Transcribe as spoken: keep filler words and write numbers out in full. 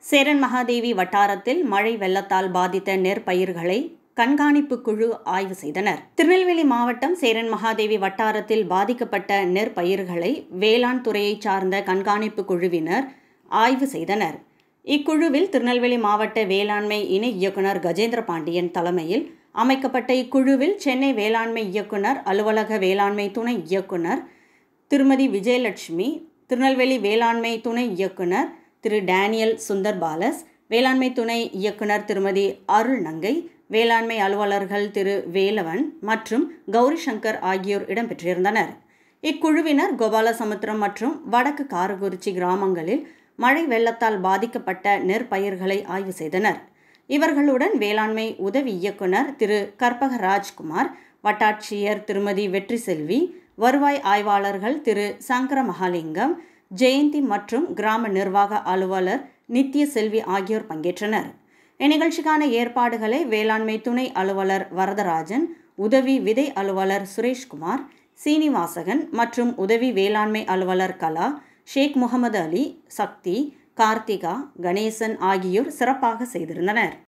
சேரன் மகாதேவி வட்டாரத்தில் மழை வெள்ளத்தால் பாதித்த நெற்பயிர்களை கண்காணிப்பு குழு ஆய்வு செய்தனர். திருநெல்வேலி மாவட்டம் சேரன் மகாதேவி வட்டாரத்தில் பாதிக்கப்பட்ட நெற்பயிர்களை வேளாண் துறையை சார்ந்த கண்காணிப்பு குழுவினர் ஆய்வு செய்தனர். இக்குழுவில் திருநெல்வேலி மாவட்ட வேளாண்மை இணை இயக்குனர் கஜேந்திர பாண்டியன் தலைமையில் அமைக்கப்பட்ட இக்குழுவில் சென்னை வேளாண்மை இயக்குனர் அலுவலக வேளாண்மை துணை இயக்குனர் திருமதி விஜயலட்சுமி, திருநெல்வேலி வேளாண்மை துணை இயக்குனர் திரு டேனியல் சுந்தர் பாலஸ், வேளாண்மை துணை இயக்குனர் திருமதி அருள் நங்கை, வேளாண்மை அலுவலர்கள் திரு வேலவன் மற்றும் கௌரி சங்கர் ஆகியோர் இடம்பெற்றிருந்தனர். இக்குழுவினர் கோபாலசமுத்திரம் மற்றும் வடக்கு காரக்குறிச்சி கிராமங்களில் மழை வெள்ளத்தால் பாதிக்கப்பட்ட நெற்பயிர்களை ஆய்வு செய்தனர். இவர்களுடன் வேளாண்மை உதவி இயக்குனர் திரு கரமக ராஜ்குமார், வட்டாட்சியர் திருமதி வெற்றி செல்வி, வருவாய் ஆய்வாளர்கள் திரு சங்கர மகாலிங்கம், ஜெயந்தி மற்றும் கிராம நிர்வாக அலுவலர் நித்ய செல்வி ஆகியோர் பங்கேற்றனர். இந்நிகழ்ச்சிக்கான ஏற்பாடுகளை வேளாண்மை துணை அலுவலர் வரதராஜன், உதவி விதை அலுவலர் சுரேஷ்குமார், சீனிவாசகன் மற்றும் உதவி வேளாண்மை அலுவலர் கலா, ஷேக் முகமது அலி, சக்தி, கார்த்திகா, கணேசன் ஆகியோர் சிறப்பாக செய்திருந்தனர்.